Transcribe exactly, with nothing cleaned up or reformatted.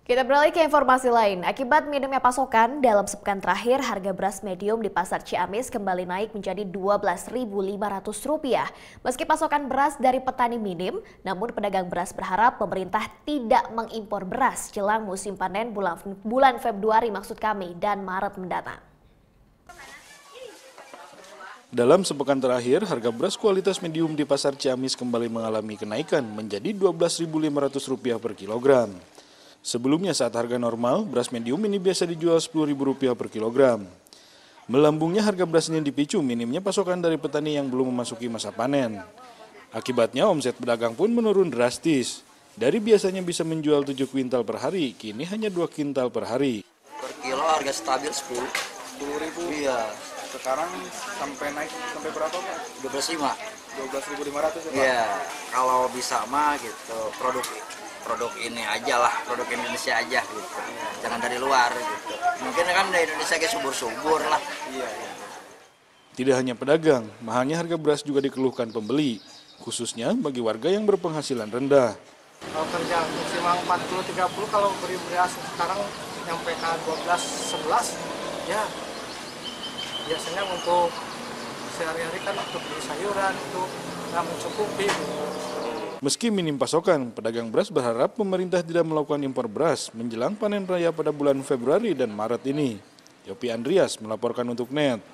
Kita beralih ke informasi lain. Akibat minimnya pasokan, dalam sepekan terakhir harga beras medium di Pasar Ciamis kembali naik menjadi dua belas ribu lima ratus rupiah. Meski pasokan beras dari petani minim, namun pedagang beras berharap pemerintah tidak mengimpor beras jelang musim panen bulan, bulan Februari maksud kami dan Maret mendatang. Dalam sepekan terakhir, harga beras kualitas medium di Pasar Ciamis kembali mengalami kenaikan menjadi dua belas ribu lima ratus rupiah per kilogram. Sebelumnya saat harga normal, beras medium ini biasa dijual sepuluh ribu rupiah per kilogram. Melambungnya harga beras ini dipicu minimnya pasokan dari petani yang belum memasuki masa panen. Akibatnya omset pedagang pun menurun drastis. Dari biasanya bisa menjual tujuh kuintal per hari, kini hanya dua kuintal per hari. Per kilo harga stabil sepuluh. sepuluh ribu. Iya. Sekarang sampai naik sampai berapa Pak? dua belas lima. dua belas ribu lima ratus ya Pak? Iya, kalau bisa mah gitu, produk produk ini aja lah, produk Indonesia aja gitu. Jangan dari luar gitu. Mungkin kan dari Indonesia kayak subur-subur lah. Iya, iya. Tidak hanya pedagang, mahalnya harga beras juga dikeluhkan pembeli, khususnya bagi warga yang berpenghasilan rendah. Kalau kerja maksimal empat puluh tiga puluh, kalau beri beras sekarang nyampe ke dua belas sebelas, ya biasanya untuk sehari-hari kan untuk beli sayuran itu nggak mencukupi. Meski minim pasokan, pedagang beras berharap pemerintah tidak melakukan impor beras menjelang panen raya pada bulan Februari dan Maret ini. Yopi Andreas melaporkan untuk N E T.